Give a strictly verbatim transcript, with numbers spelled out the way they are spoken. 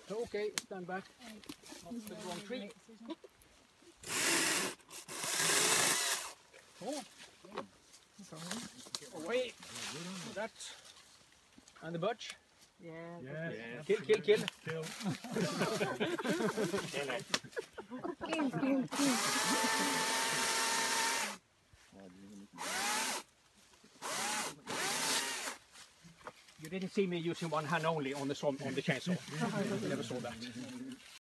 Okay, stand back. Not the wrong tree. Oh. Away. That. And the birch. Yeah. Yeah. Yeah. Kill, kill, kill. Kill. Kill, kill, kill. You didn't see me using one hand only on the on the chainsaw. You never saw that.